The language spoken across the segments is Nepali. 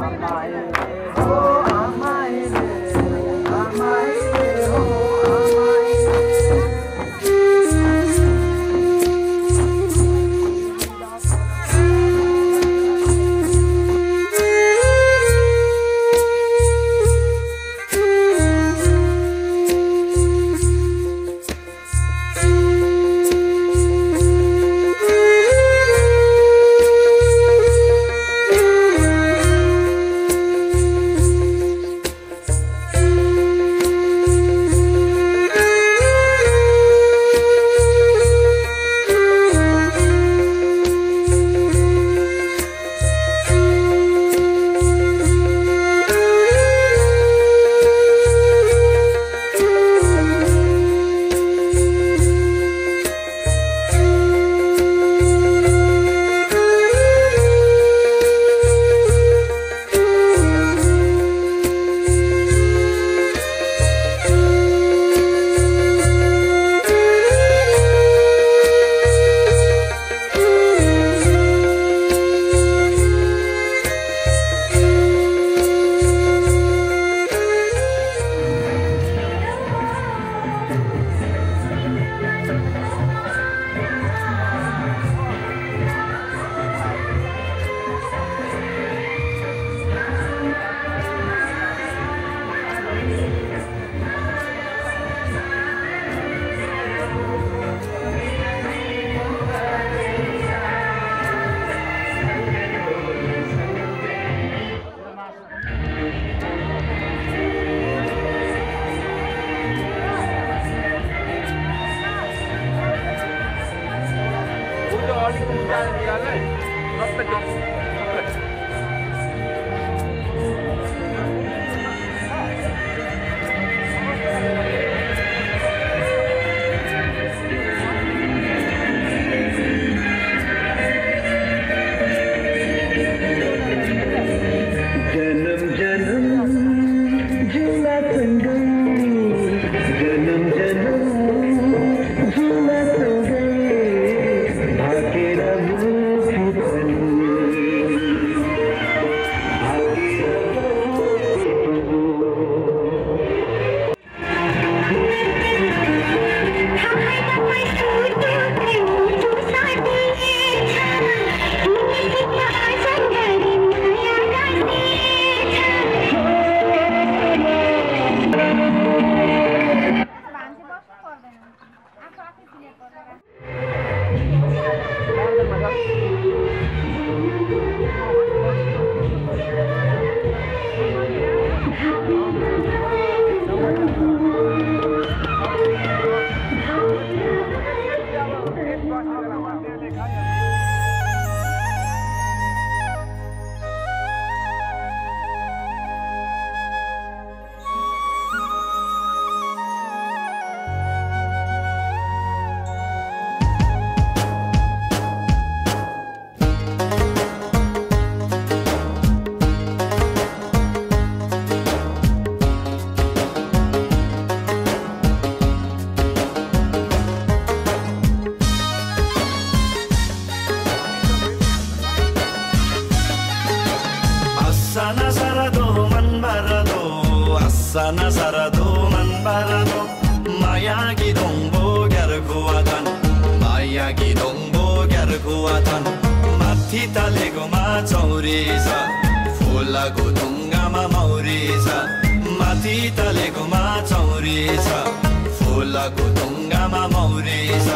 Sana sarado man barado maya gidongbo garkuatan maya gidongbo garkuatan mati talego ma chaurisa fula gudunga ma maurisa mati talego ma chaurisa fula gudunga ma maurisa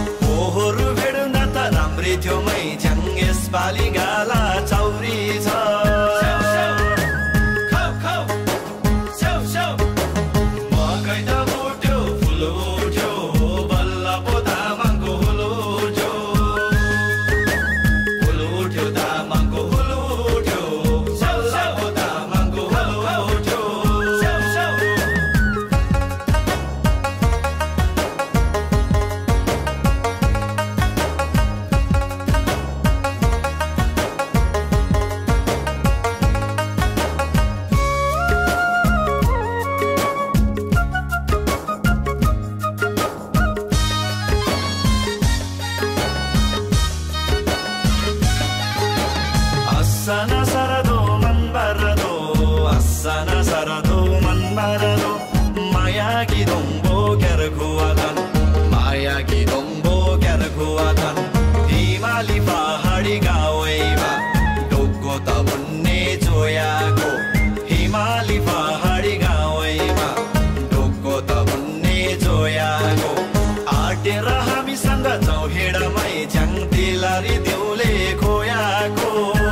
ohoru bedunda ta ramri thyo mai janges pali gala chaurisa Asana sarado manbarado Maya ki dombo gerguatan Maya ki dombo gerguatan Himali pahadi gawaiba Doggo tabunne joyako Himali pahadi gawaiba Doggo tabunne joyako Aatera hami sanga chauheda mai jang tilari deule khoyako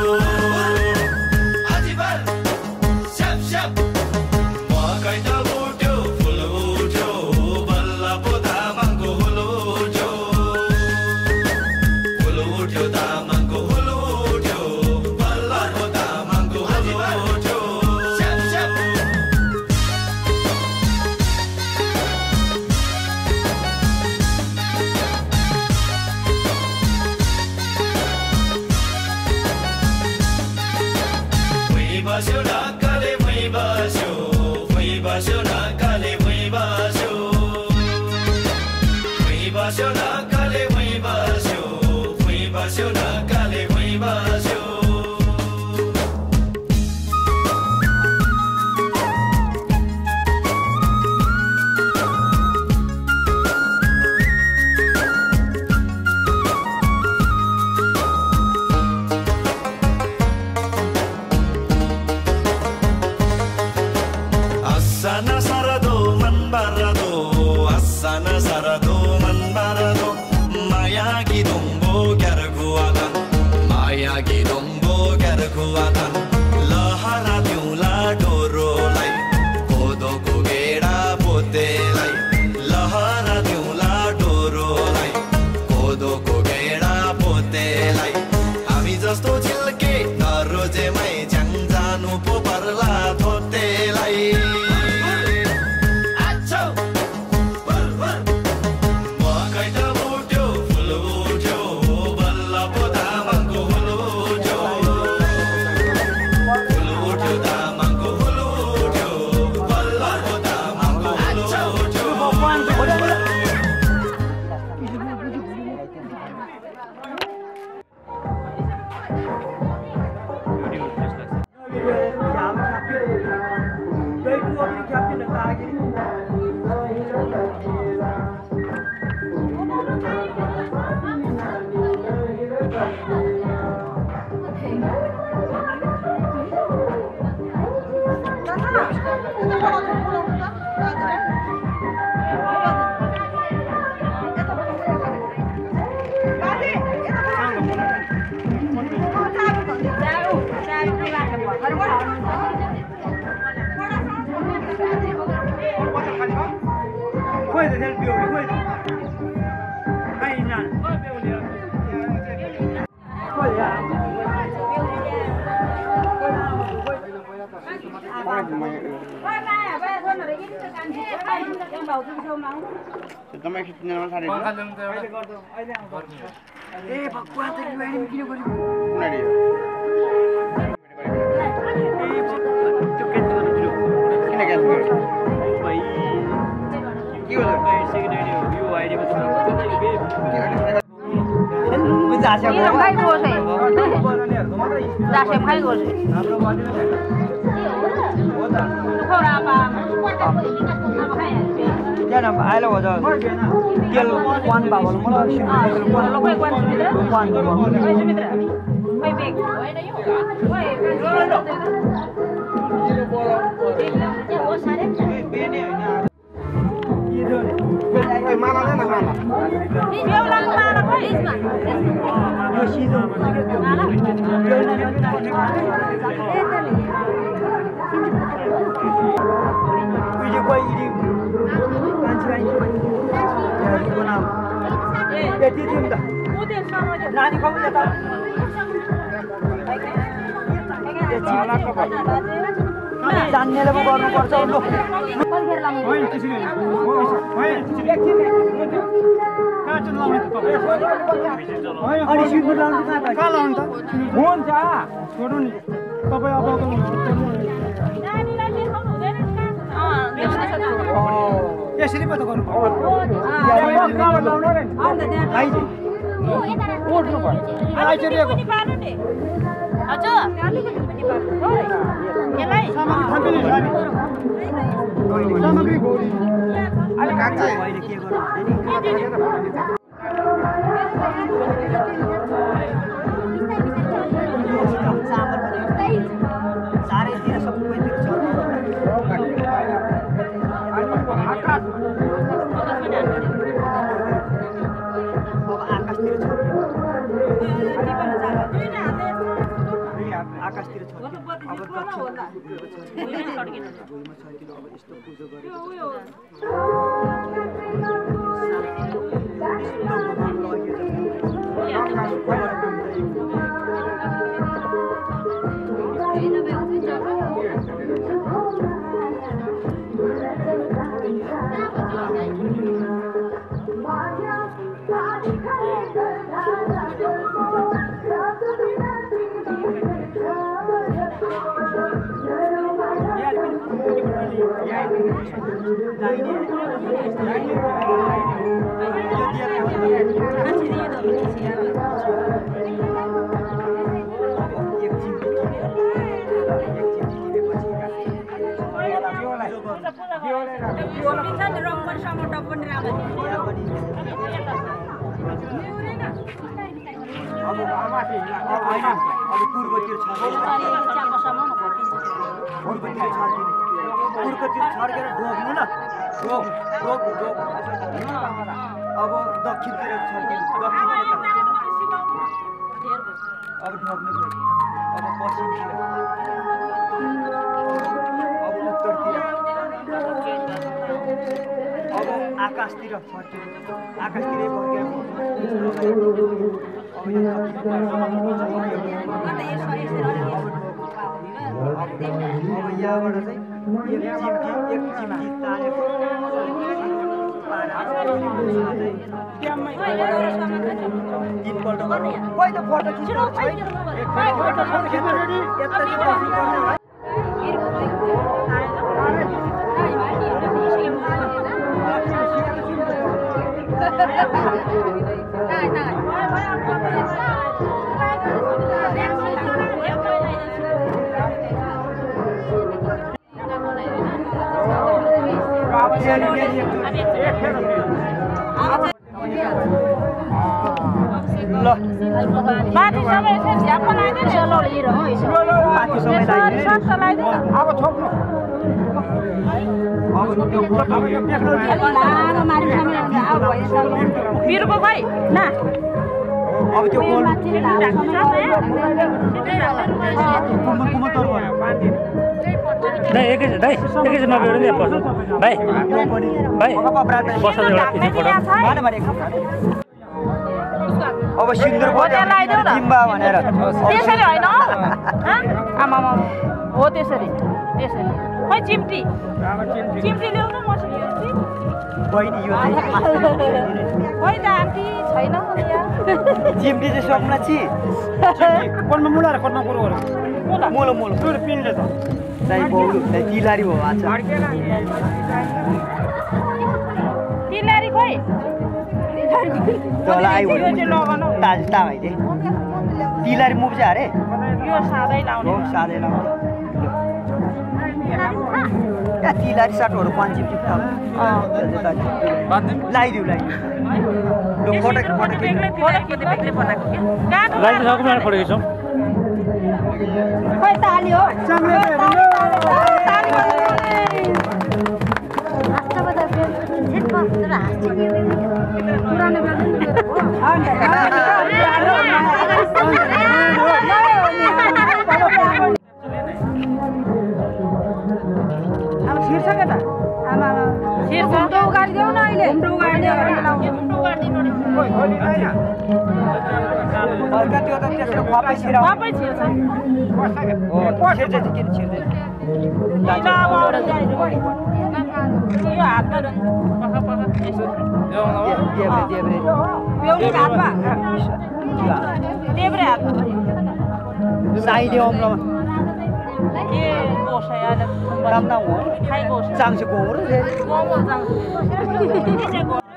Ajibar shap shap Wakai ta butyo ful utyo balla poda mango hulu utyo Ful utyo da mango hulu utyo balla poda mango hulu utyo Shap shap Basho nakale mui basho nakale mui basho nakale mui basho nakale mui basho Asana sarado manbarado Maya ki dombo gerguatan Maya ki dombo gerguatan Lahara diula doro lai Kodo ko geda pote lai Lahara diula doro lai Kodo ko geda pote lai Ami jasto chilke naroje mai jang janu po parla thote lai Também que tinha uma Eh, Pak Kuat tadi main begini gua. Mana dia? Kena kan? Baik. Gimana? Second idea, view idea betul. Giả xem khai cô thế. Giả xem khai cô thế. Không ra bà. Dia nak ai lo dah. Dia quan bảo nó lo xin. Lo quay quan Sumitra. Quan bảo. Quay Sumitra. Quay big. Quay. Mana ni nak mana? Dia ulang mana kau Isma? Yoshido. Mana? Video kau ini. Nanti lagi. Ya, itu nama. Ya, dia tim dah. Nani kau ni tahu? Ya, cina kau. जान्ने ले गर्नु पर्छ लु होइन त्यसरी होइन त्यसरी कहाँ चाहिँ लाउने त तपाईँ अनि सिटबुट लाउनु कहाँ लाउनु त हुन्छ छोड्नु नि तपाईँ अब यसरी पो त गर्नु कहाँबाट लाउनु रे आइजे उठ्नु पर्यो आइसकेको हजुर यसलाई सामान थाम्पिने सामग्री गोली अलिक कान्छ अहिले के गर्नु चारैतिर सबैतिर छ आकाशतिर छ अब यस्तो पूजा गरेको अब दक्षिणतिर अब ढोग्नु अब पश्चिमतिर अब उत्तरतिर अब आकाशतिर आकाशतिरै फर्केर अब यहाँबाट चाहिँ एक चिम्टी तारेको खोइ त फोटो खिच्नु बिरुको खै ना अब त्यो गोल दाइ एकैछिन नभएर नि पर्छ भाइ बस्छ एउटा अब सिन्दुर जिम्बा भनेर त्यसरी होइन आमा हो त्यसरी खै चिम्टी ल्याउनु मसिन बहिनी यो खै त आन्टी छैन चिम्टी चाहिँ सक्न छि कोनमा मुला र कोनमा कुरो मोलो त्यो पिनले त चाहिँ बौलु चाहिँ तिलारी हो आज तिलारी खोइ तल आइ ताजता भाइले तिलारी मुभ चाहिँ अरे यो सादै लाउने हो सादै लाउने या तिलारी साटोहरु 5 चिम्टी लाइदिउ ल फोटो बेग्लै बनाएको के लाइट सक्नु फोटो खिचौँ खोइ ताली हो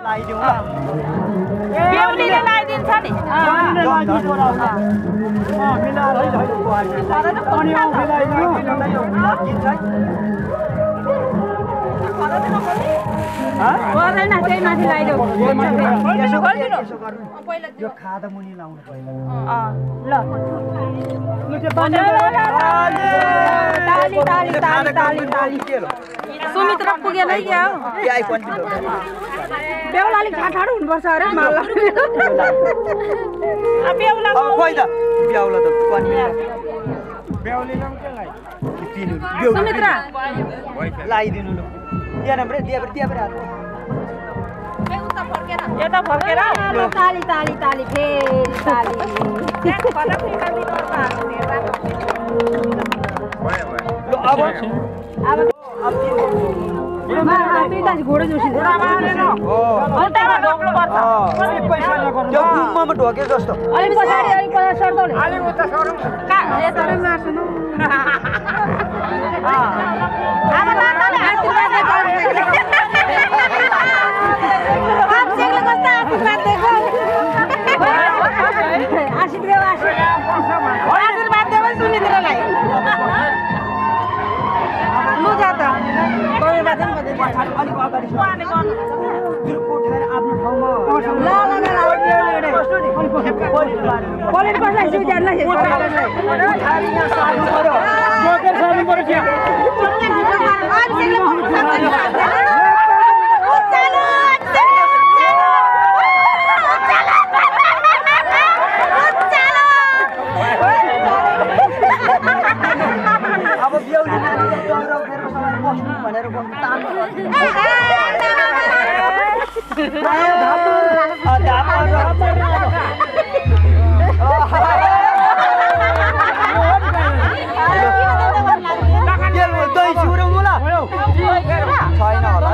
लाइदिउँ ल बेहुलीले लगाइदिन्छ नि पर्दैन त्यही माथि लगाइदेऊ यो खादा मुनि लाउनु पर्यो ल ताली ताली ताली ताली ताली सुमित्रा पुगेन क्या हो बेहुला अलिक ठाडो हुनुपर्छ अरे माला बेहुला खोइ त बेहुला त पनि सुमित्रा लगाइदिनु ल दिएन रे दिए यता फर्केर ताली ताली ताली फेरि ताली घोडो जोसिन्छ त्यो गुम्बामा ढोके जस्तो अलिक पछाडि सर्दौले आशीर्वाद देऊ सुनिदिनलाई लु जा त अलिक अगाडि उठाएर आफ्नो ठाउँमा पलेट कसलाई सुझाउलाई अब बेहुली नानीले डरा उठेर सबै बस्नु भनेर दही सिउरो मुला छैन होला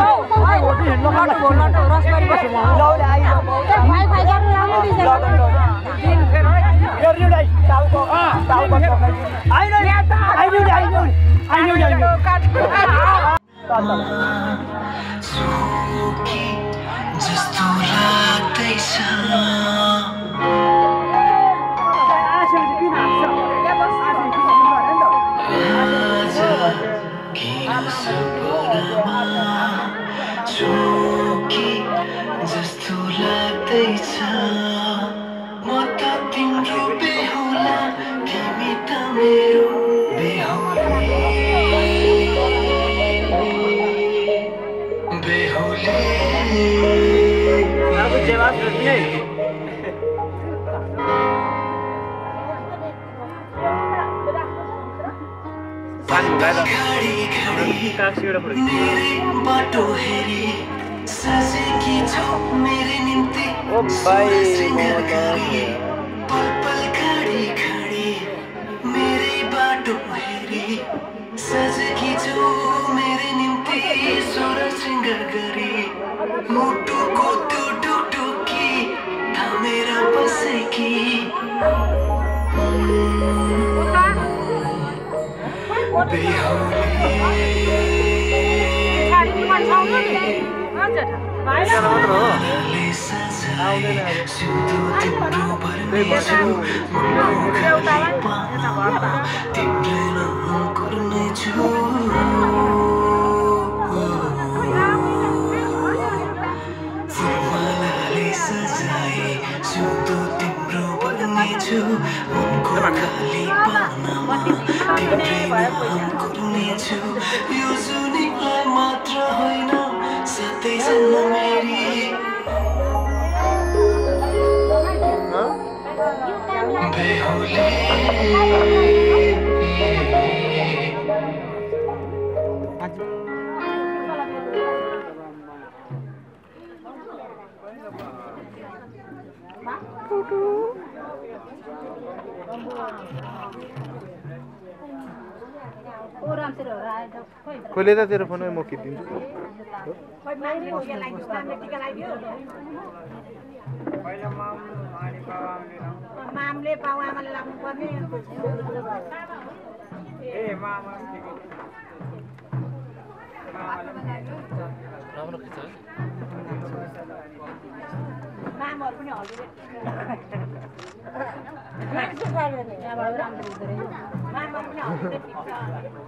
जस्तो लाग्दैछ जस्तो लाग्दैछ म त तिम्रो बेहुला तिमी त मेरो बाटो हेरी सजेकी छौ मेरे निम्ति श्रृंगार गरी पल खडी खडी मेरे बाटो हेरी सजेकी छौ मेरे निम्ति स्वर श्रृंगार गरी मुटुको त्यो ढुकढुकी थामेर बसेकी यो सुनिलाई मात्र होइन सधैँ जन्म मेरी बेहुली खोले त तेरो फोनमा म खिचिदिन्छु मामले पाउ आमाले लाग्नु पर्ने ए मामा राम्रो खिच्छ है मामहरु पनि हल्दिए मान्छे खायो नि यहाँबाट राम्रो हुँदै रहेछ मामहरु पनि हल्दिए ठीक छ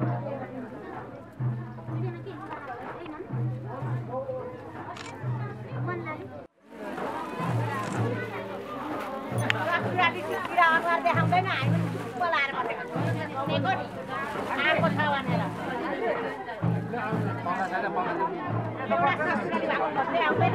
राति किरा अनुहार देखाउँदैन हामी बोलाएर बसेको देखेको नि आएको छ भनेर एउटा संस्कृति भएको बस्दै आउँदैन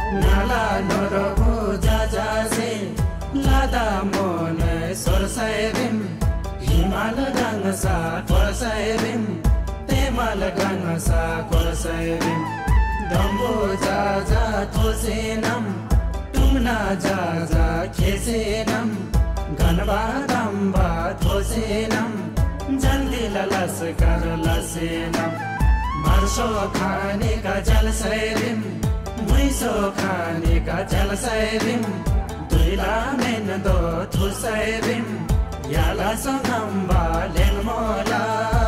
नाला नरको जाजासे लादा मन सरसाइरिम हिमाल गाङसा खरसाइरिम तेमाल गाङसा खरसाइरिम डम्बो जाजा थोसेनम टुमना जाजा खेसेनम घनबा दम्बा थोसेनम जन्दिला लस्कर लसेनम मर्सो खाने का जलसैरिम मुइसो खाने का जलसैरिम दुइला मेन दो थुसैरिम याला सङ्गम्बा लेङ्मोला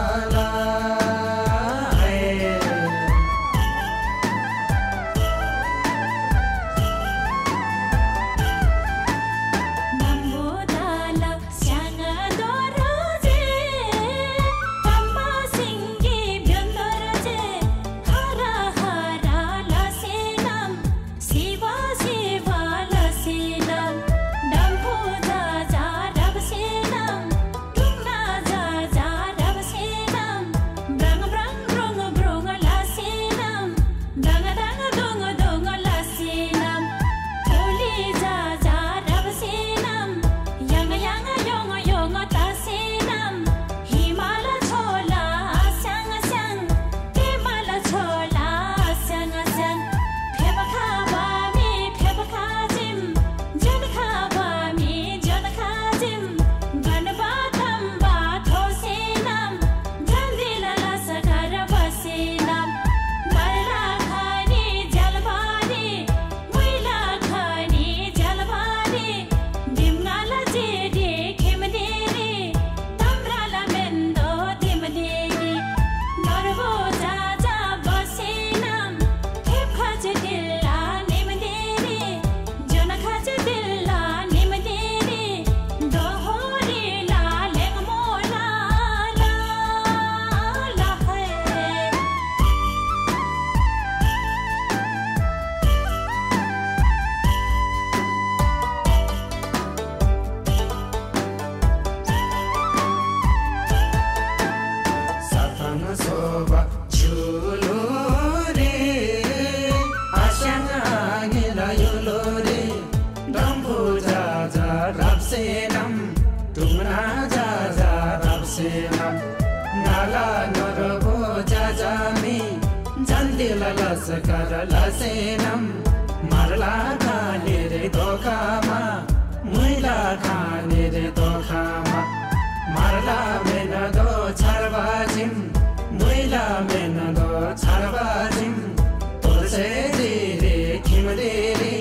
लसकर लसेनम मरला खाने रे धोखामा मुइला खाने रे धोखामा मरला मेन दो छरबाजिम मुइला मेन दो छरबाजिम तोसे रे खिमदे रे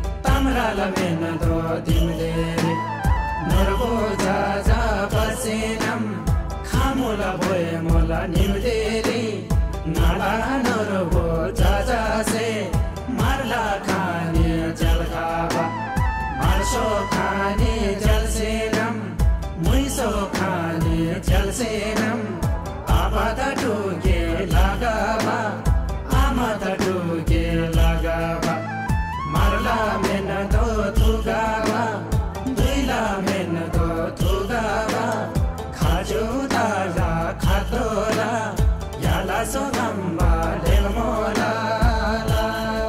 तमराला मेन दो दिमदे रे नरबो जाजा बसेनम खामुला भोए मोला निमदे रे नाला नरबो जाजा से मारला खाने जल खाबा मारसो खाने जल सेनम मुइसो खाने जल सेनम आबादा टुके लगाबा आमादा टुके लगाबा मारला मेन दो थुगाबा दुइला मेन दो थुगाबा खाजो ताजा खातोला याला सो गम्बा लेमोला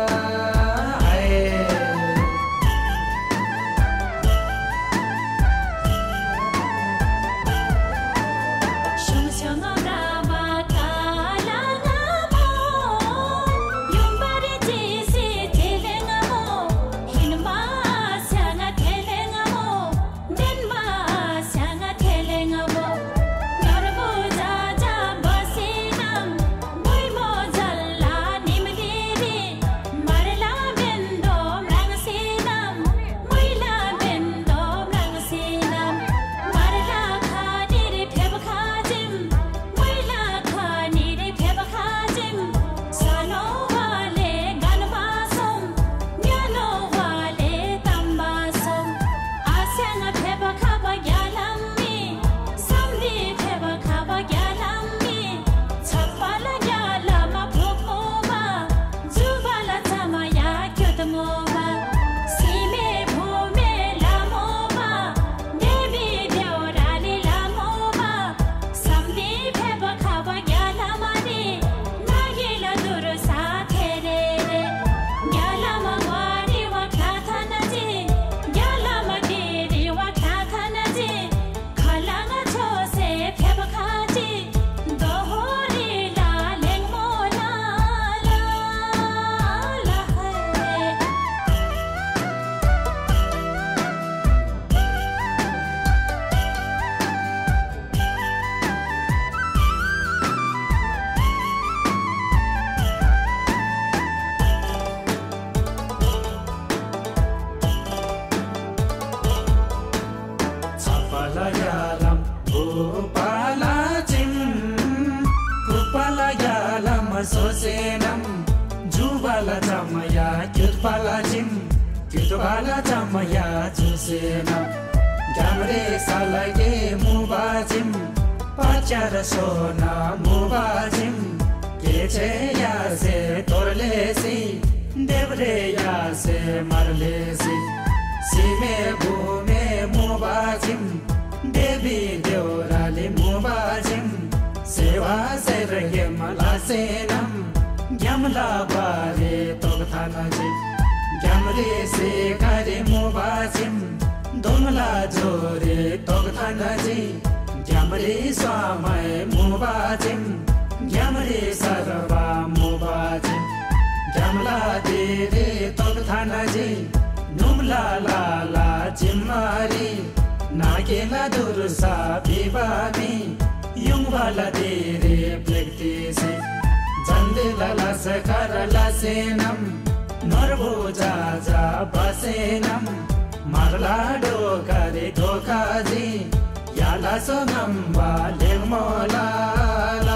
lasenam jubala jamaya kyutpala jim kyutpala jamaya jusenam jamre salage mubajim pachar sona mubajim keche ya se torlesi devre ya se marlesi sime bhume mubajim devi deurale mubajim सेवा सेरगे मलासेनम ग्यामला बारे तोगथानजे ग्यामरे से करे मोबाजिम दोमला जोरे तोगथानजे ग्यामरे स्वामय मोबाजिम ग्यामरे सरवा मोबाजिम ग्यामला देरे तोगथानजे नुमला लाला जिम्मारी नागेला दुरुसा बिबामी yung bala dere plekte se jande lala sakara la senam norbo ja ja basenam marla do kare dokaji yala sonam ba lemmola la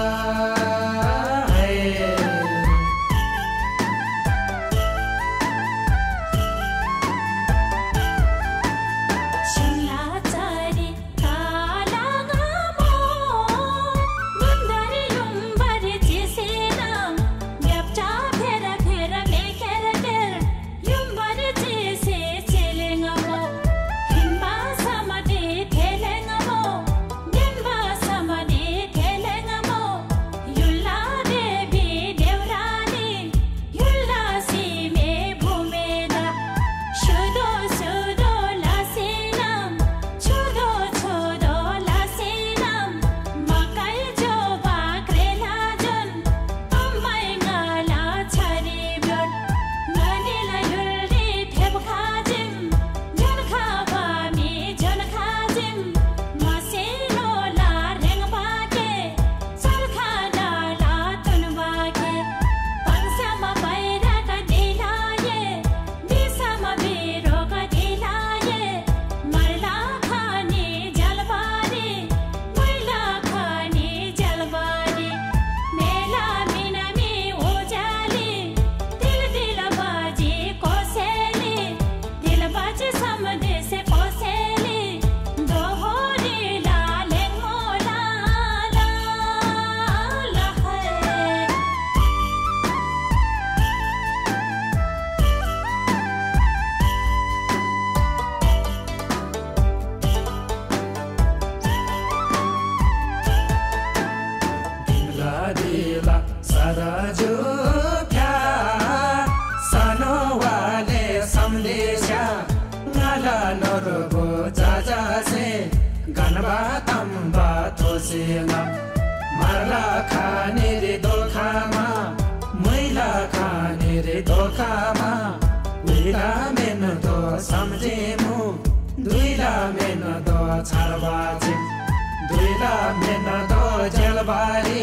marla khane re dokhama maila khane re dokhama duila men do samje mu duila men do charbaji duila men do jalbari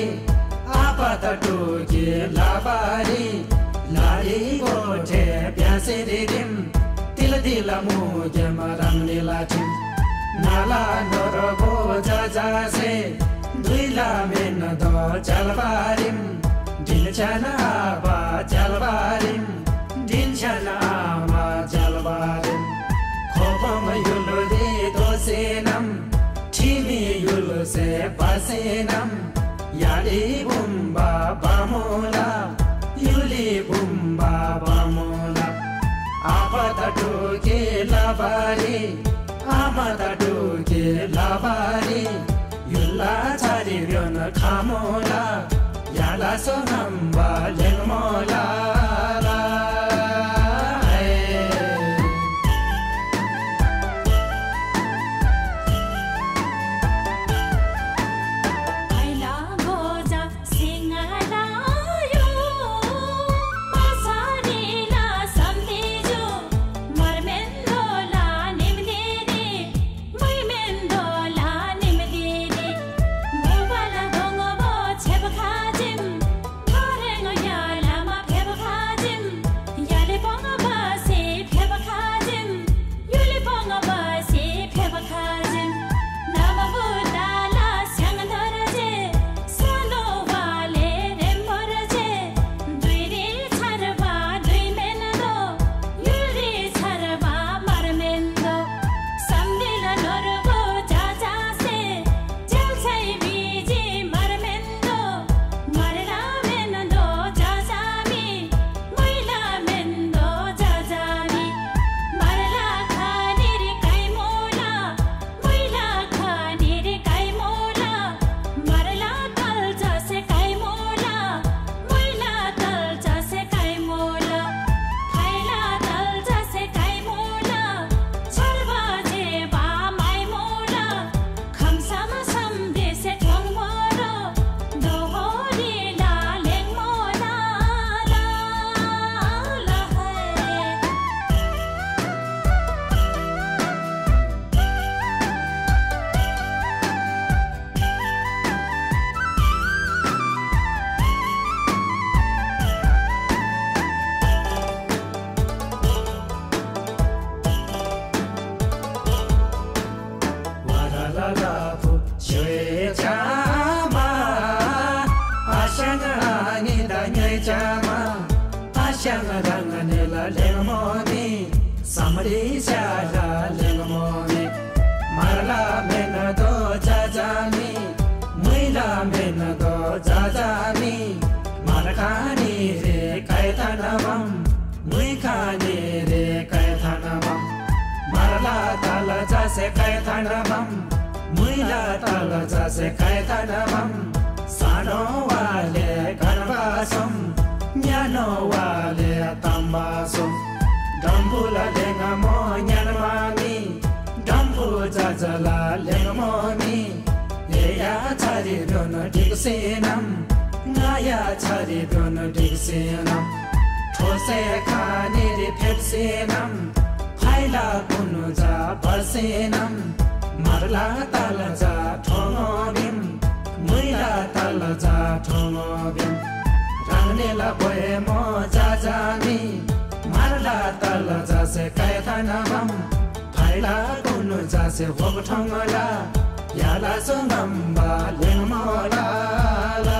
apata toke labari lari gote pyase dim til dila mu gemaram nilatim nala norbo jaja se duila men do jalbarim din chana ba jalbarim din chana ma jalbarim khopam yulu de dosenam chimi yulu se pasenam yali bumba bamola yuli bumba bamola apata toke labari amata toke labari yulla chari ryona khamola yala sonamba lemmola la Pheba Shangadanganela Lemoni, somebody Shada Lemoni, Marla Menado Jajami, Muila Menado Jajami, Marakani Re Kaitanabam, Muikani Re Kaitanabam, Marla Tala Jase Kaitanabam, Muila Tala Jase Kaitanabam, Sano Wale Kanabasam. Nyano wale tambaso Dambula lenga mo nyana mami Dambu jajala lenga momi Yeya chari dono diksenam Ngaya chari dono diksenam Those khani ri phepsenam Phaila kunuja parsenam Marla talaja thongobim Muila talaja thongobim Rangnela poemo jajami Marla tala jase kaithanabam Phaila kunu jase vogthangala Yala sungamba lengmola la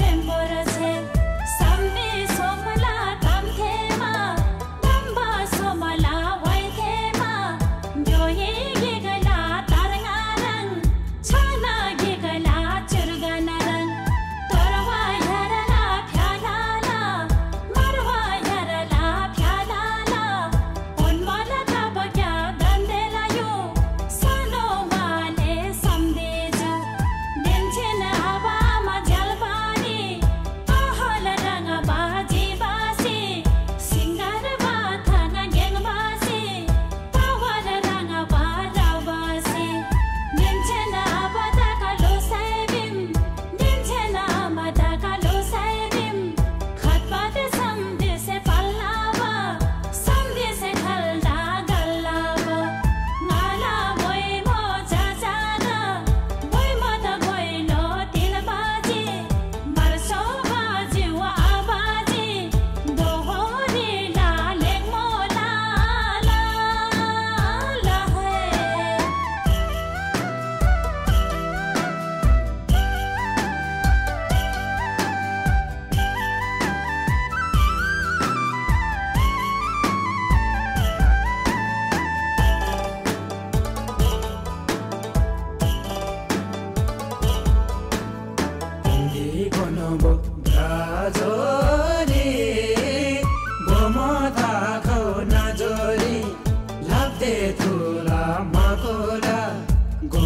Som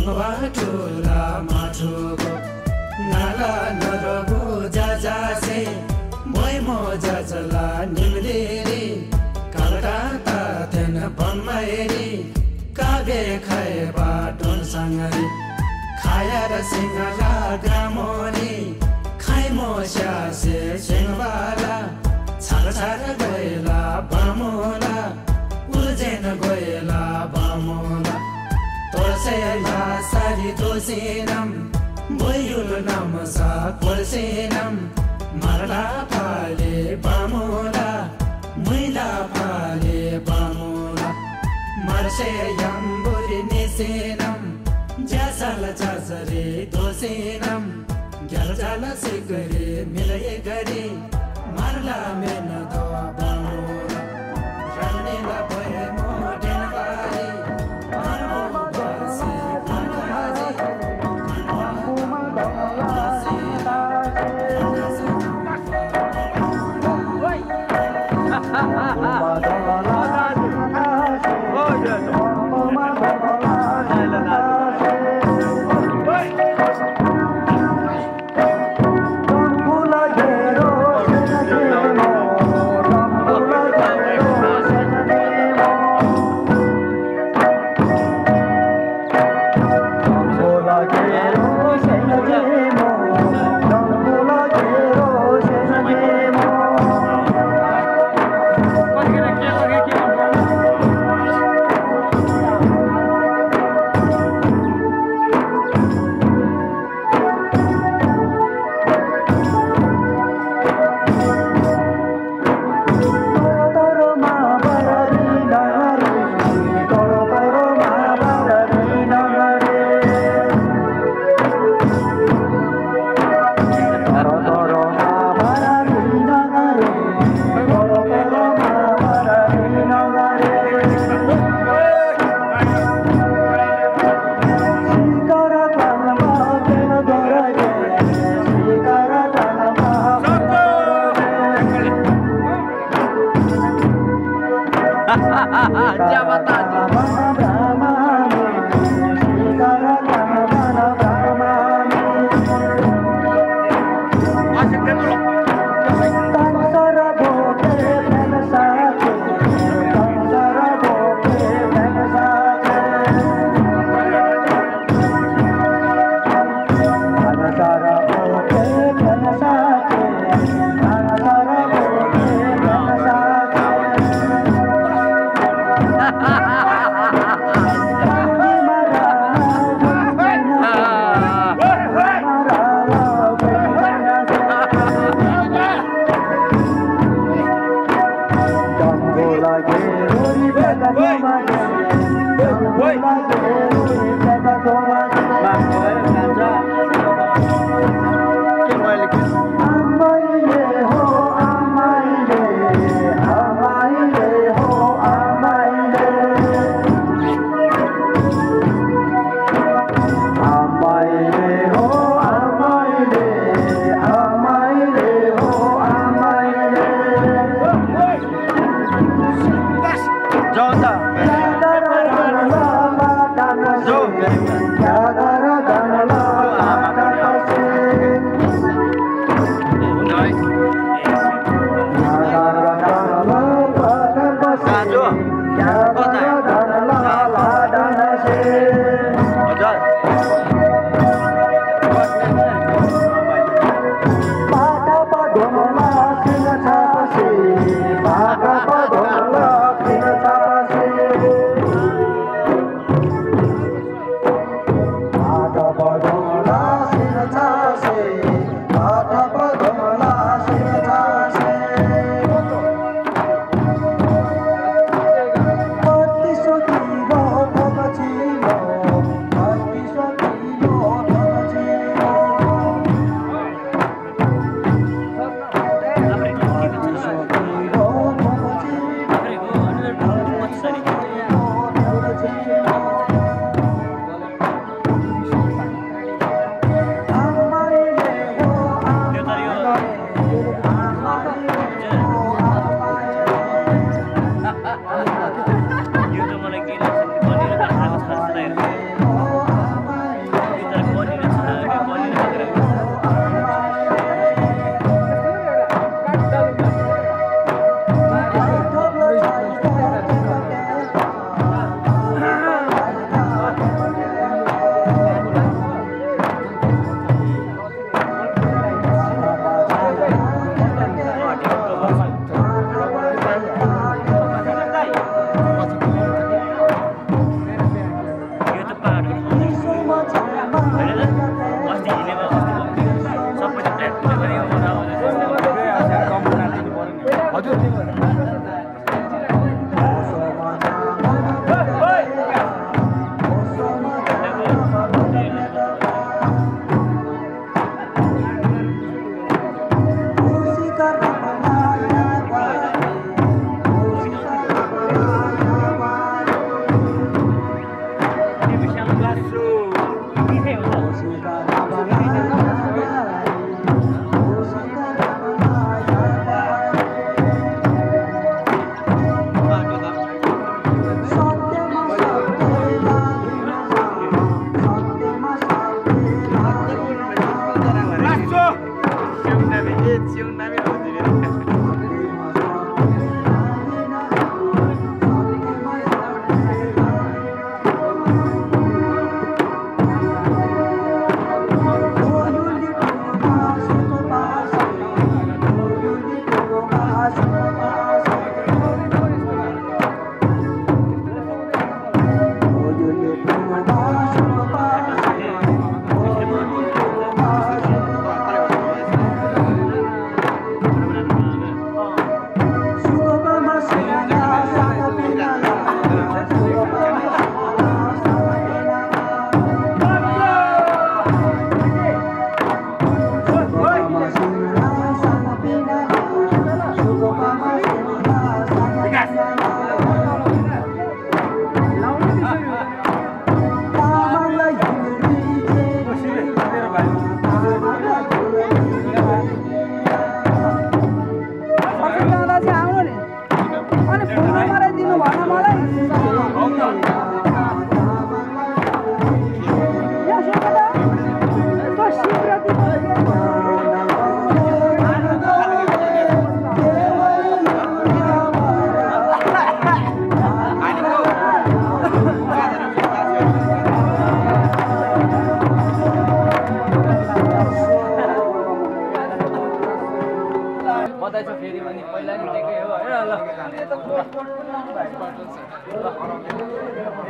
ढुङ्गा ठुला माठोको नाला नरगो जासे मोय मोजा चला निम्लेरी कलकत्ता तेन बम्बईरी काबे खाए बाटोन सङ्गरी खाएर सिंहला ग्रामोनी खाइ मोस्या से सिंहवाला छार गएला बामोला उर्जेन गएला बामोला तोर्सेला सारी तोसेनम बोयुल नाम सा कोर्सेनम मरला फाले बामोला मुइला फाले बामोला मर्से यम्बुरी निसेनम ज्यासाला चासरे दोसेनम ग्यालजाला सिगरे मिलए गरे मरला मेन दो बामोला रन्नेला भए मोडेन बारे मरमो बसे कानाजे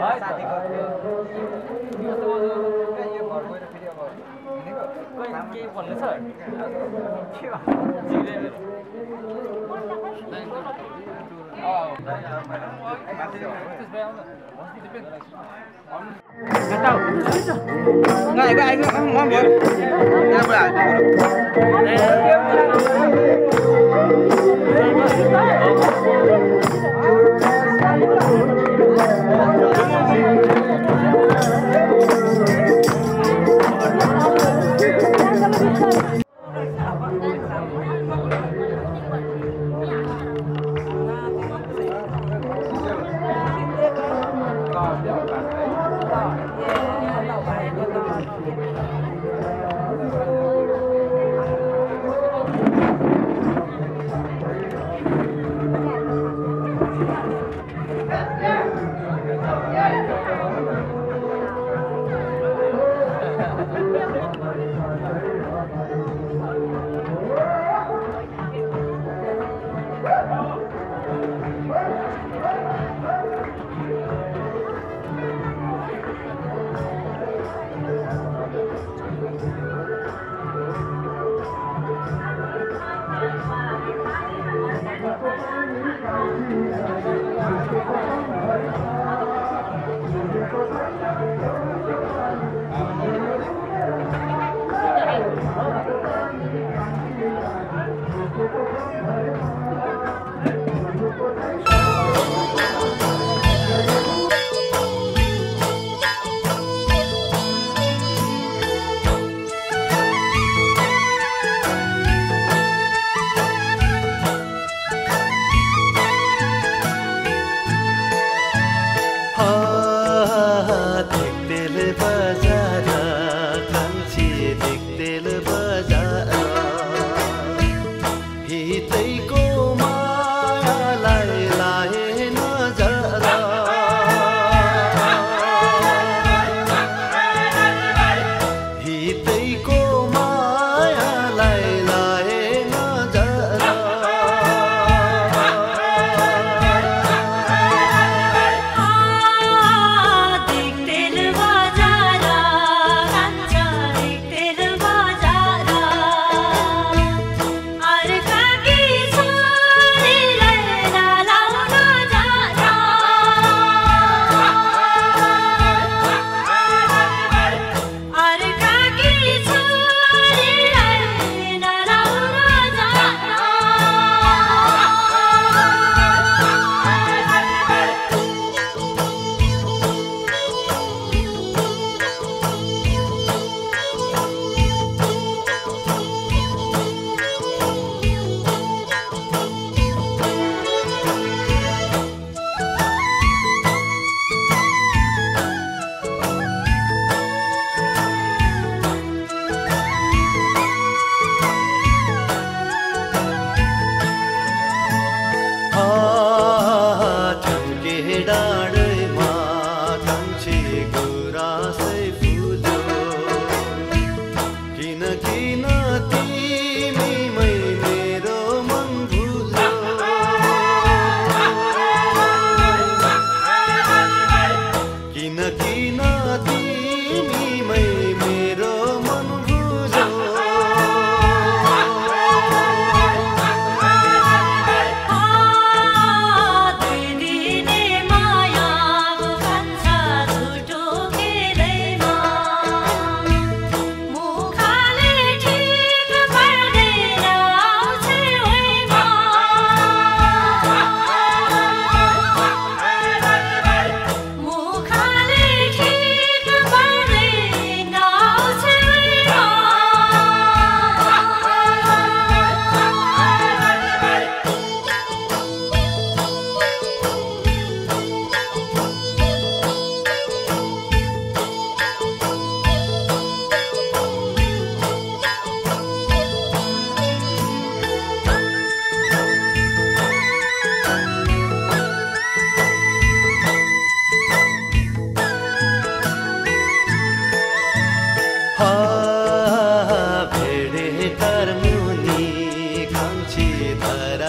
साथीको केही भन्नु छ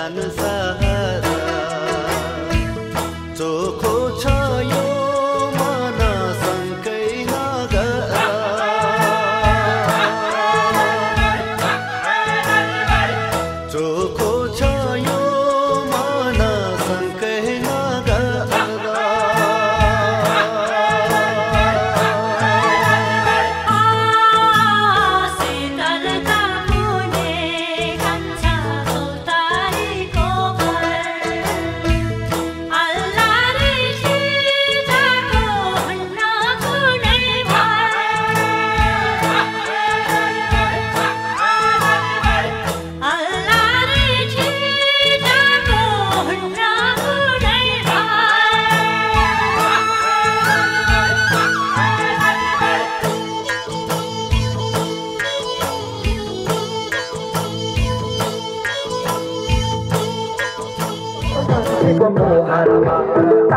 चोखो छ यो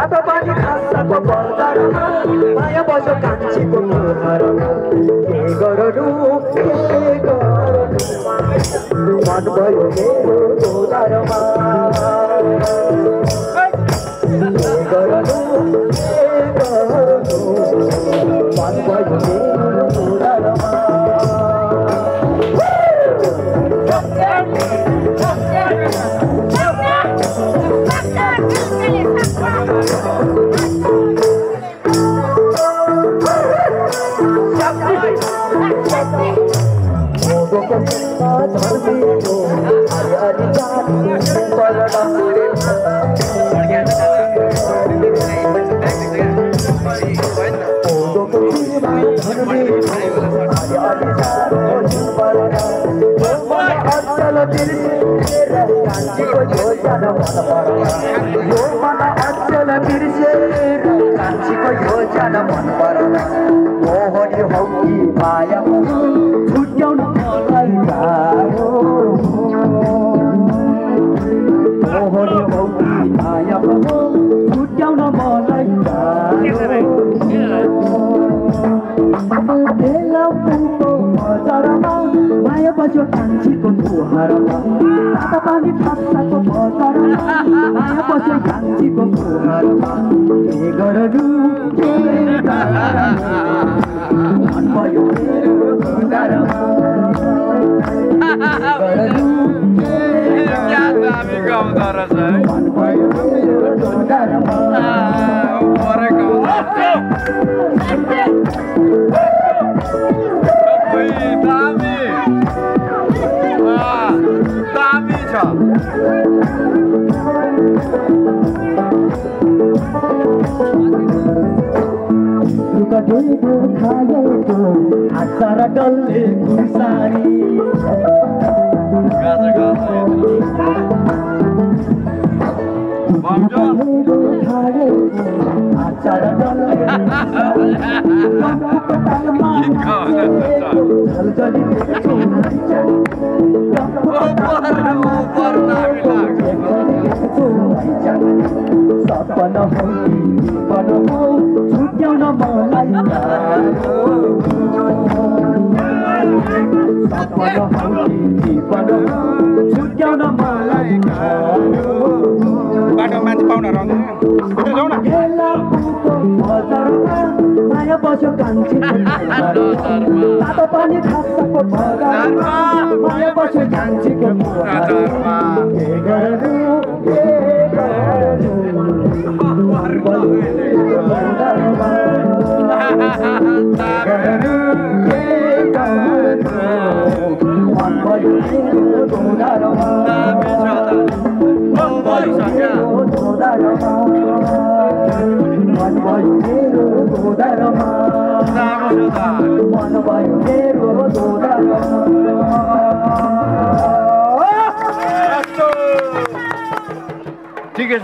तातो पानी खासाको बजारमा माया बस्यो कान्छीको मुहारमा के गरौँ मन भयो मेरो दोधारमा के गरौँ मन भयो मेरो दोधारमा मोहनी हौ कि माया छुट्याउन मलाई गाह्रो मोहनी हौ कि माया छुट्याउन मलाई गाह्रो बजारमा माया बस्यो कान्छीको मुहारमा तातो पानी खासाको बजारमा माया बस्यो कान्छीको मुहारमा के गरौँ मन भयो मेरो दोधारमा मन भयो मेरो दोधारमा दामी छ दुःखको खाएको आचार डल्ले खुर्सानी आचार डल्ले सपना हो जीवन हो छुट्याउन मलाई सपना हो जीवन हो छुट्याउन मलाई बाटो मान्छे पाउन जाउँ न माया बस्यो कान्छीको तातो पानी खासाको बजारमा माया बस्यो कान्छीको मुहारमा के गरौँ मन भयो मेरो दोधारमा मन भयो मेरो दोधारमा मन भयो मेरो दोधारमा मन भयो मेरो दोधारमा ठिकै छ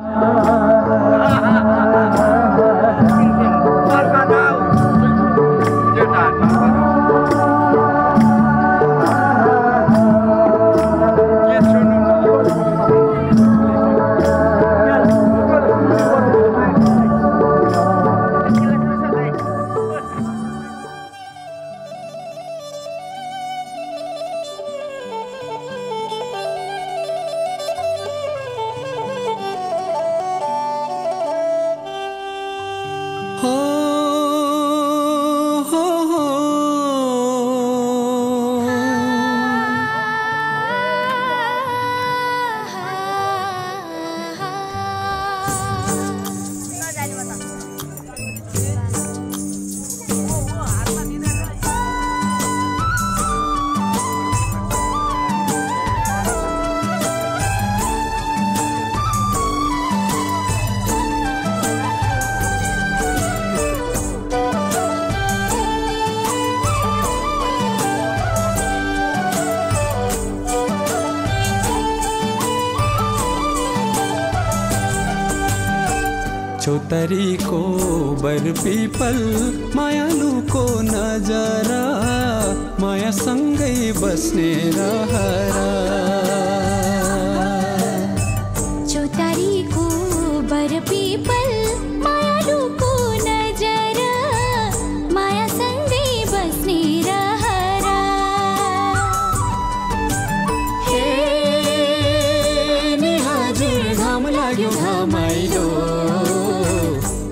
छोतरीको बर पिपल मायालुको नजरा मायासँगै बस्ने रहरा छोतरीको बर पिपल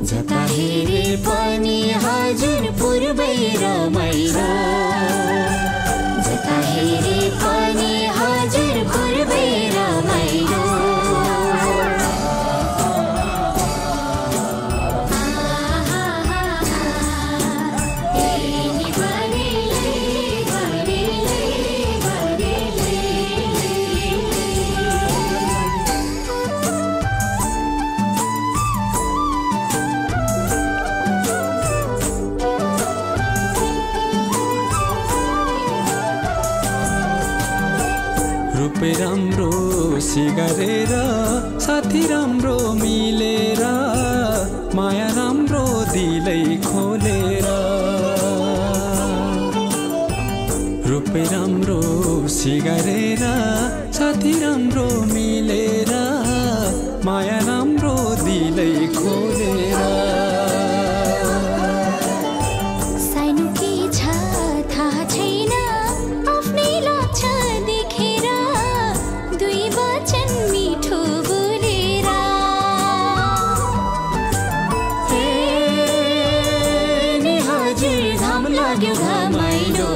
जता हेरे पनि हजुर पूर्वै रमाइलो जता हेरे पनि हजुर पूर्वै रमाइलो राम्रो सिगारेर साथी राम्रो मिलेर माया राम्रो दिलै खोलेर रूपे राम्रो सिगारेर साथी राम्रो मिलेर माया राम्रो दिलै खोलेर सानो के छ थाहा छैन आफ्नै लाग्छ देखेर दुई वचन मिठो बोलेर हे नि हजुर घाम लाग्यो घमाइलो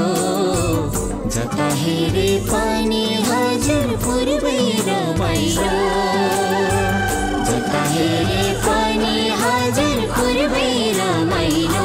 जता हेरे पनि हजुर पूर्वै रमाइलो जता हेरे पनि हजुर पूर्वै रमाइलो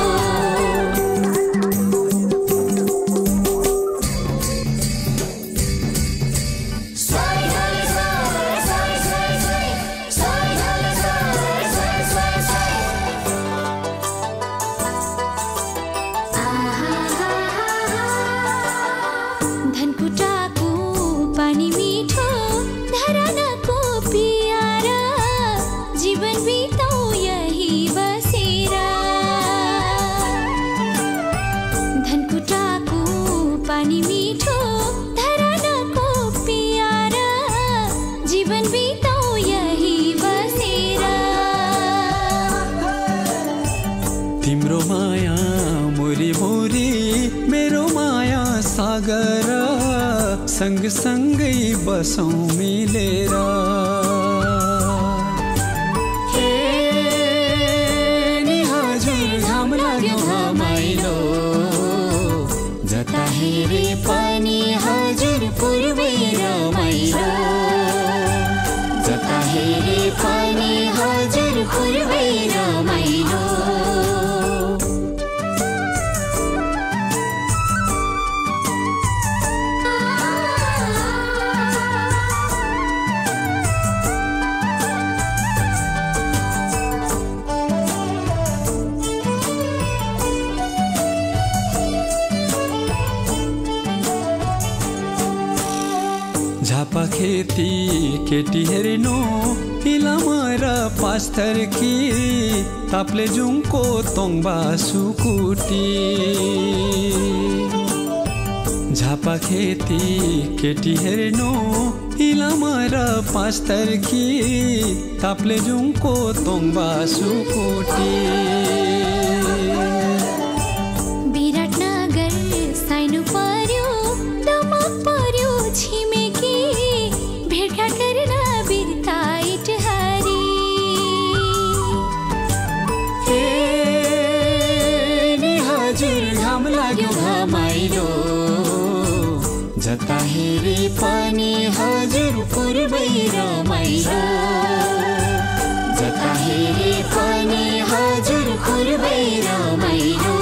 धनकुटाको पानी मिठो धरानको पियार जीवन बिताऊ यही बसेर धनकुटाको पानी मिठो धरानको पियार जीवन बिताऊ यही बसेर तिम्रो माया मुरी मुरी मेरो माया सागर सँग सँगै बसौं मिलेर हे नि हजुर घाम लाग्यो घमाइलो जता हेरे पनि हजुर पूर्वै रमाइलो जता हेरे पनि हजुर पूर्वै रमाइलो झापा खेती केटी हेर्नु इलामा र पास्तर कि ताप्ले जुङको तोङबा सुकुटी झापा खेती केटी हेर्नु इलामा र पास्तर कि ताप्ले जुङको तोङबा सुकुटी विराटनगर साइनु पर्यो दमक पर्यो छिमेकी भेटघाट गर्न बिर्ताइट हरी हे नि हजुर घाम लाग्यो घमाइलो जता हेरे पनि हजुर पूर्वै रमाइलो जता हेरे पनि हजुर पूर्वै रमाइलो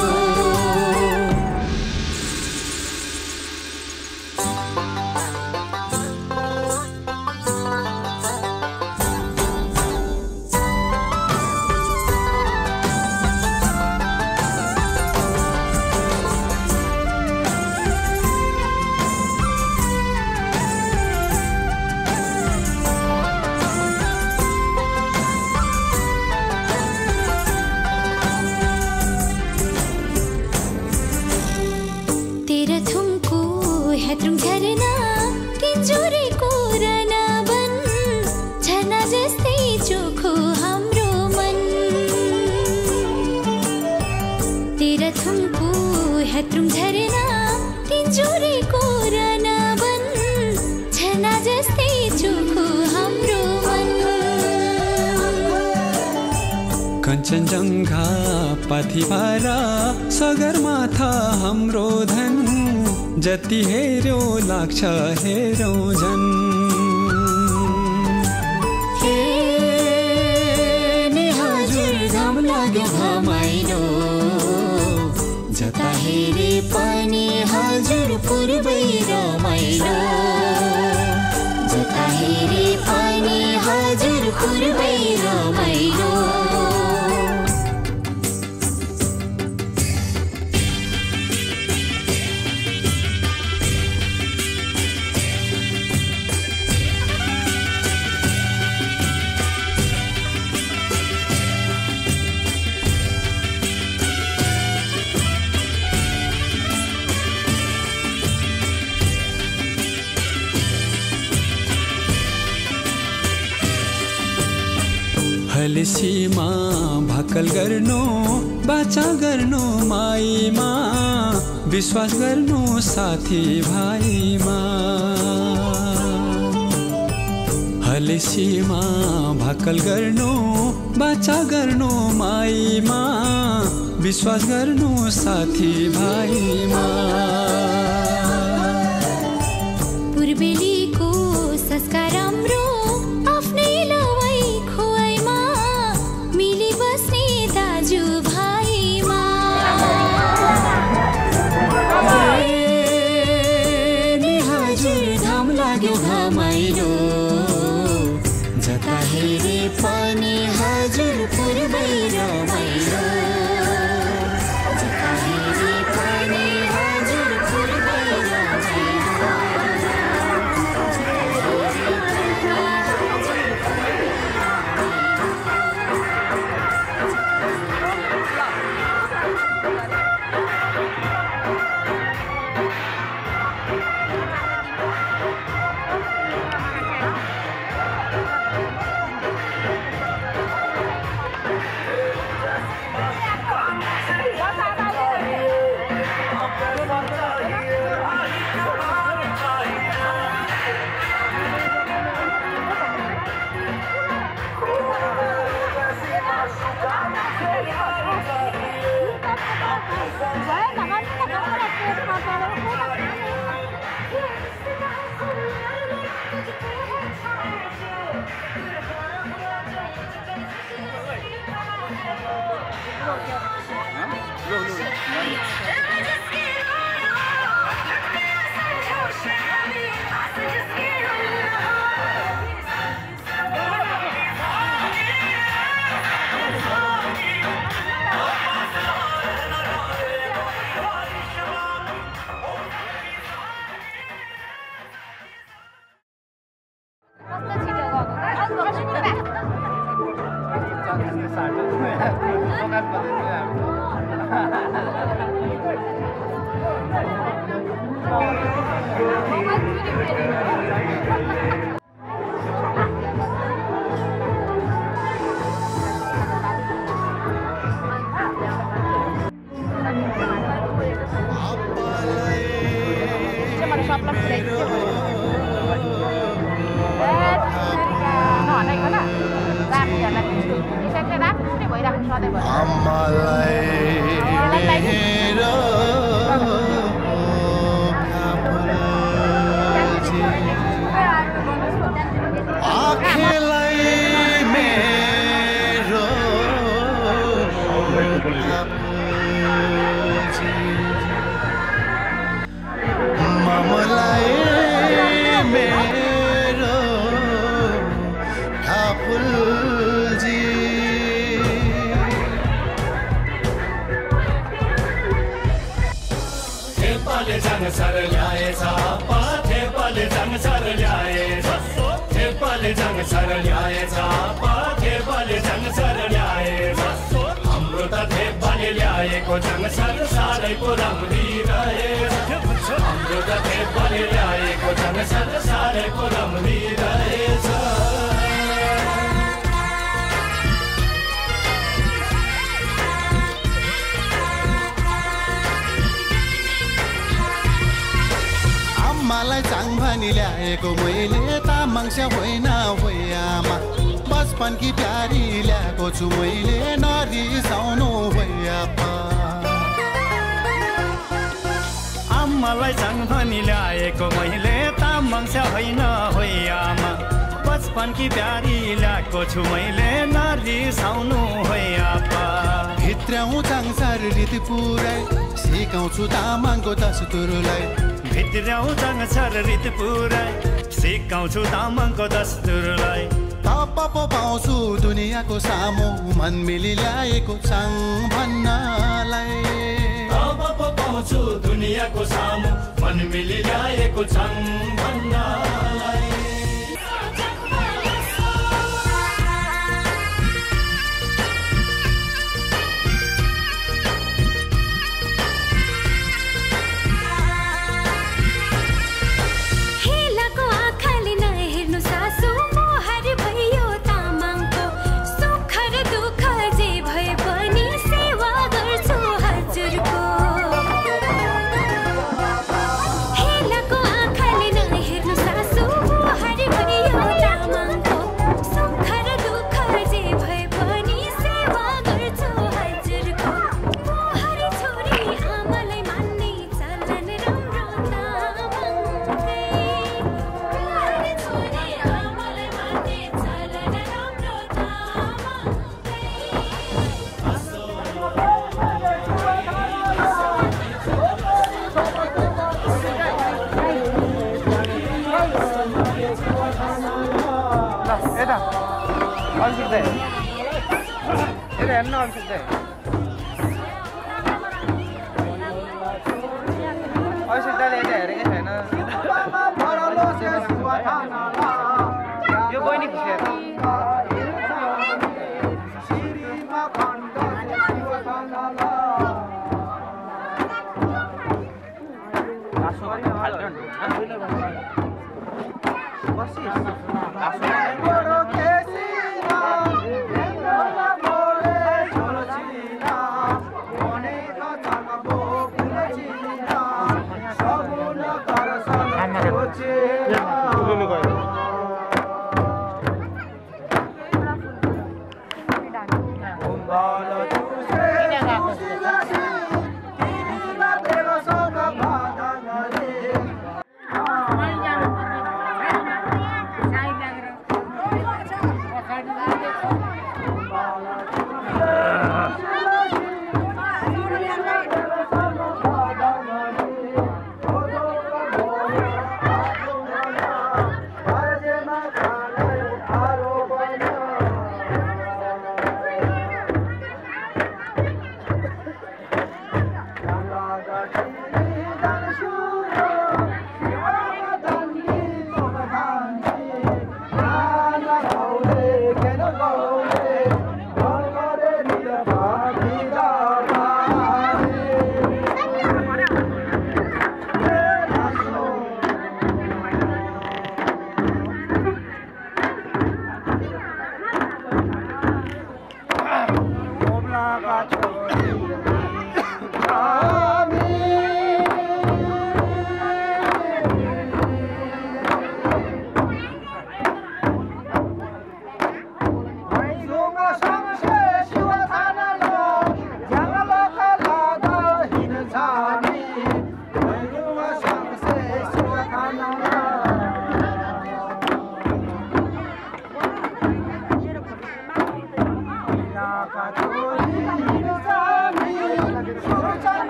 हेत्रौं झरना तिनजुरेको रनावन झरना जस्तै चोखो हाम्रो मन तेह्रथुमको हेत्रौं झरना तिनजुरेको रनावन झरना जस्तै चोखो हाम्रो मन कञ्चनजङ्घा पाथिभारा सगरमाथा हाम्रो धन जति हेर्यो लाग्छ हेरौँ झन् नि हजुर घाम लाग्यो घमाइलो जता हेरे पनि हजुर पूर्वै रमाइलो जता हेरे पनि हजुर पूर्वै रमाइलो हलसीमा भाकल गर्नु बाचा गर्नु माईमा विश्वास गर्नु साथी भाइमा हलसीमा भाकल गर्नु बाचा गर्नु माईमा विश्वास गर्नु साथी भाइमा पूर्वेलीको संस्कार राम्रो आफ्नै लवाई खुवाइमा मिली बस्ने दाजु भाइमा नि हजुर घाम लाग्यो घमाइलो जता हेरे पनि हजुर पूर्वै रमाइलो जता हेरे पनि हजुर पूर्वै रमाइलो मलाई चाङ भनी ल्याएको मैले तामाङस्या होइन होइयामा बचपन की प्यारी ल्याएको छु मैले नरिसाउनु भैयाप्पा आमालाई चाहिँ भनी ल्याएको मैले तामाङस्या होइन होइ आमा बचपन की प्यारी ल्याएको छु मैले नरिसाउनु होइ आप्पा भित्रौँ चाङसार रीति पुराइ सिकाउँछु तामाङको दस्तुरलाई भित्रौँ चाङसार रीति पुराइ सिकाउँछु तामाङको दस्तुरलाई तप पो पाउँछु दुनियाँको सामु मन मिली ल्याएको चाङ भन्नलाई तप पो पाउँछु दुनियाँको सामु मन मिली ल्याएको चाङ भन्नलाई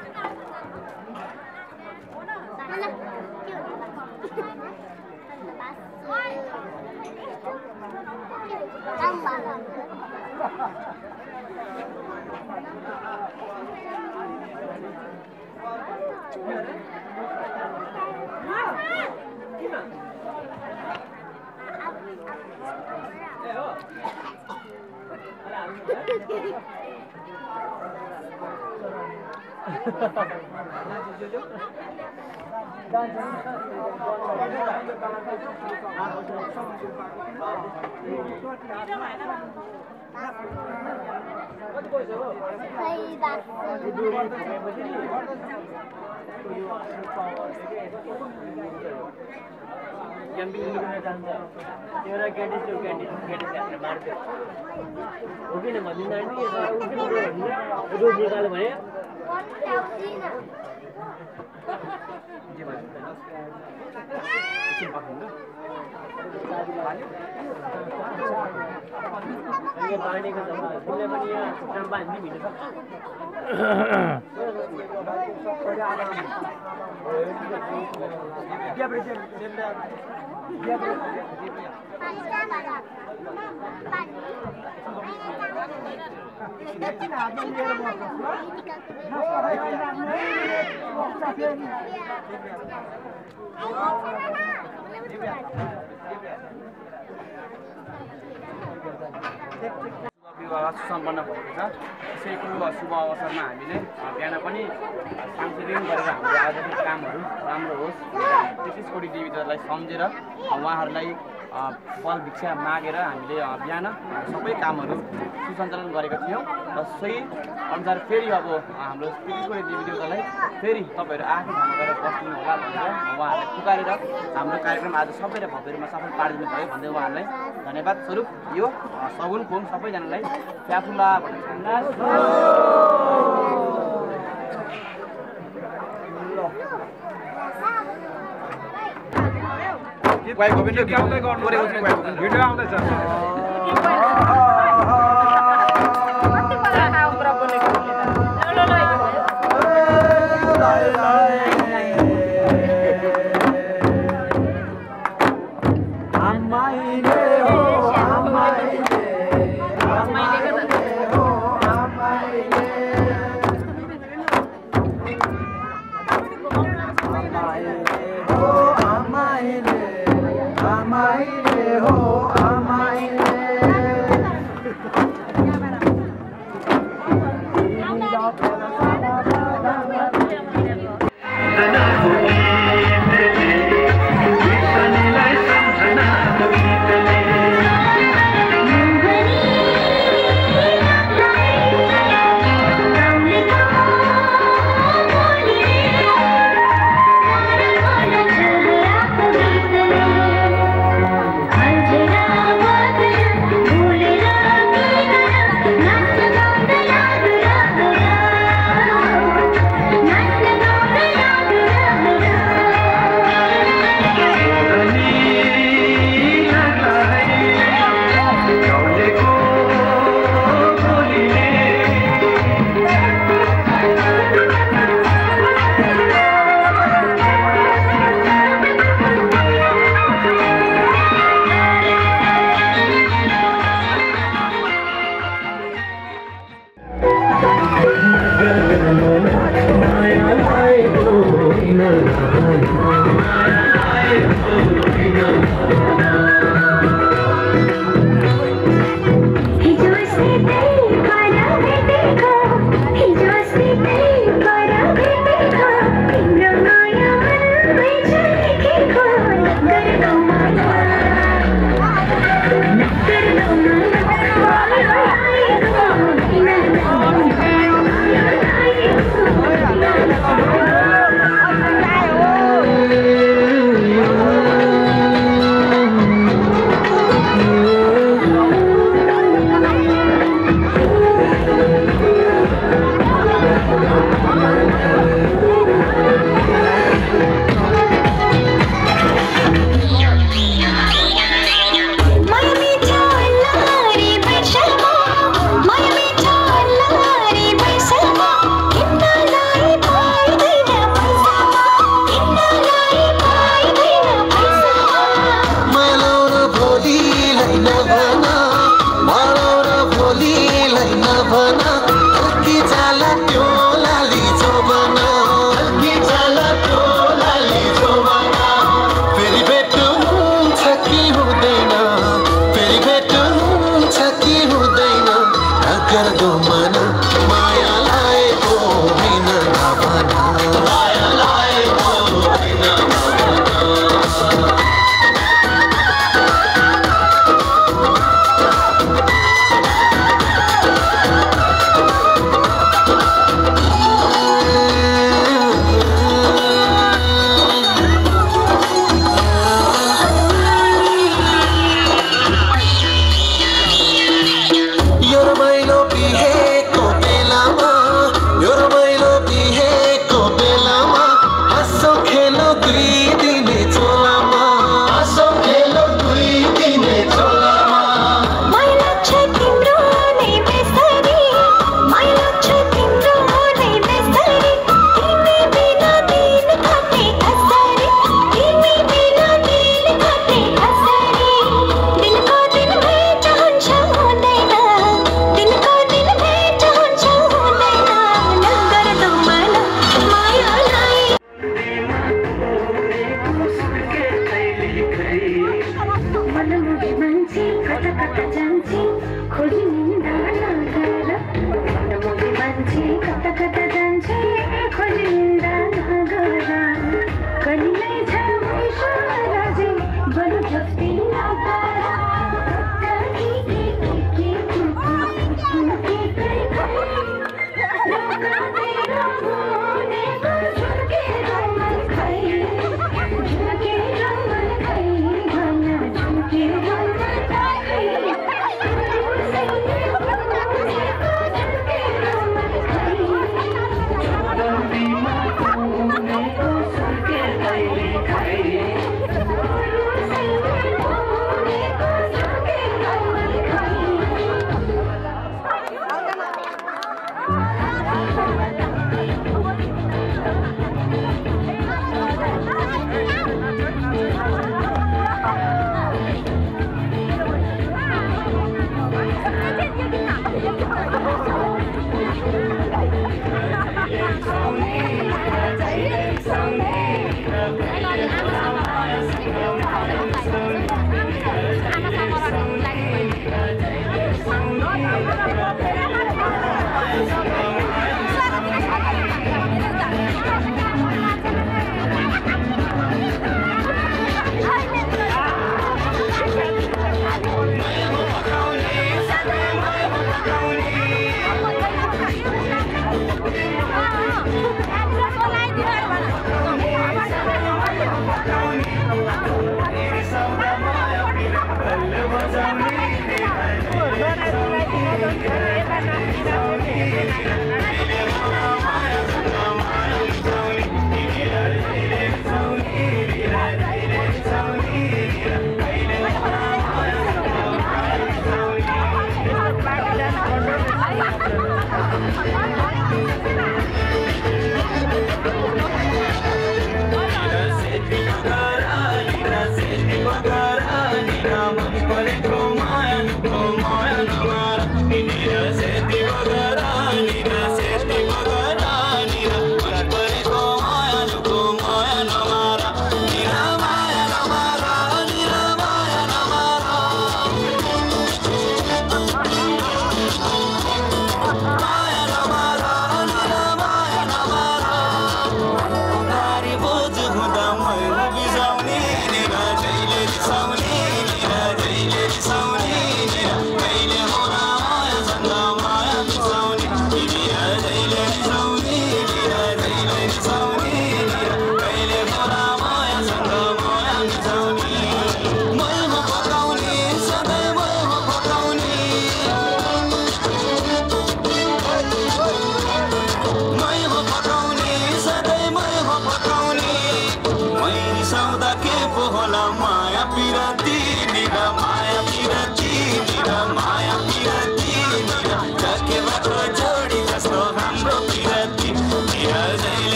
विवाह सुसम्पन्न भएको छ। त्यसैको शुभ अवसरमा हामीले बिहान पनि सांसदीन गरेर हाम्रो आजको कामहरू राम्रो होस्, 33 कोटी देवीदेवतालाई सम्झेर उहाँहरूलाई फल भिक्षा मागेर हामीले बिहान सबै कामहरू सुसञ्चालन गरेका थियौँ र सोही अनुसार फेरि अब हाम्रो 33 कोटी देवीदेवतालाई फेरि तपाईँहरू आफै ठाउँमा गएर बस्नु होला भनेर उहाँहरूलाई पुकारेर हाम्रो कार्यक्रम आज सबैले भव्यमा सफल पारिदिनु भयो भन्दै उहाँहरूलाई धन्यवाद स्वरूप यो सगुन फोन सबैजनालाई फ्याफुला भिडियो आउँदैछ। I'm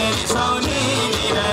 रिसाउने